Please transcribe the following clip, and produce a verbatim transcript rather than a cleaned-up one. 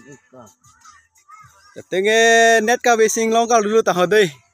Tenge net ka besing long kal dulu tahu deh.